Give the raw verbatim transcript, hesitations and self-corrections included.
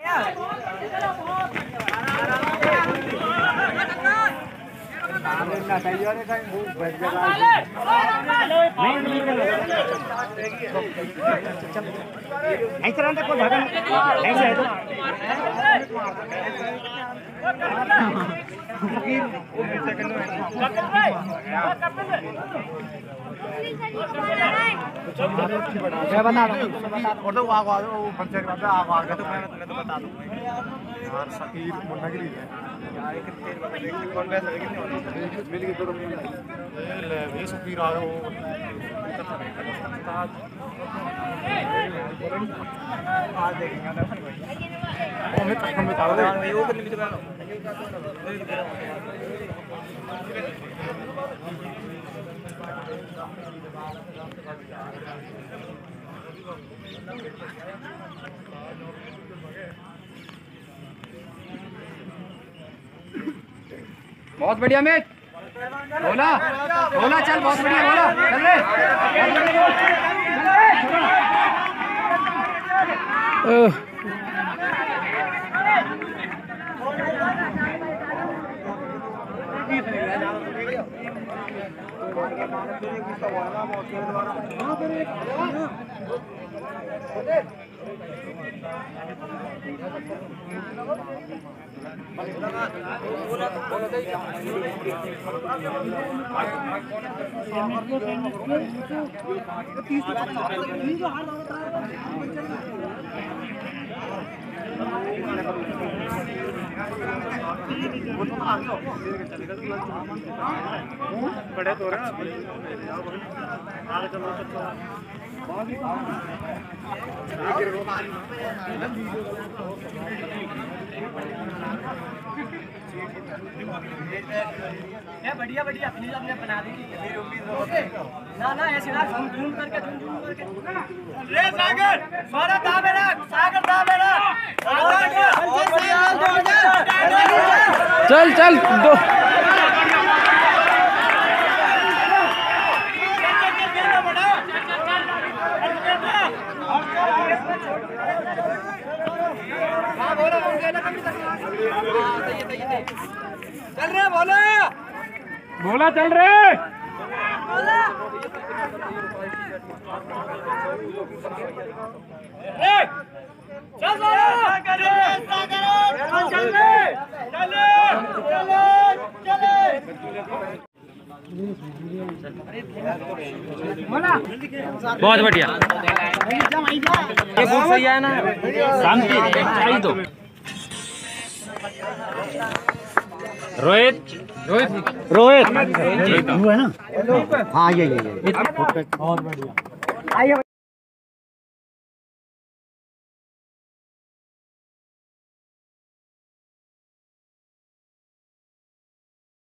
मैं बता और तो आग आ वो पंचायत में आग आ गया तो मैं मैं तो बता दूंगा यार सकीर मुन्ना गिरी है यार कितने बजे कौन बैठ है कितने मिल के दो ले ये सकीर आ वो आ देखेंगे ना भाई मैं तक में बता रहा हूं वो करने में तो बहुत बढ़िया मैच बोला बोला चल बहुत बढ़िया बोला चल रे बड़े तो रहे आगे चलो बढ़िया बढ़िया प्लीज आपने बना दी ना ना ऐसे ना झूम झूम करके झूम झूम करके रे सागर सारा दाबे रख सागर दाबे रख चल चल दो चल रे बोला बोला चल रे बोला रे चल सागर सागर चल रे चले चले बहुत बढ़िया ये बहुत सही है ना शांति चाहिए तो रोहित रोहित रोहित वो है ना हाँ ये ये ये बहुत बढ़िया।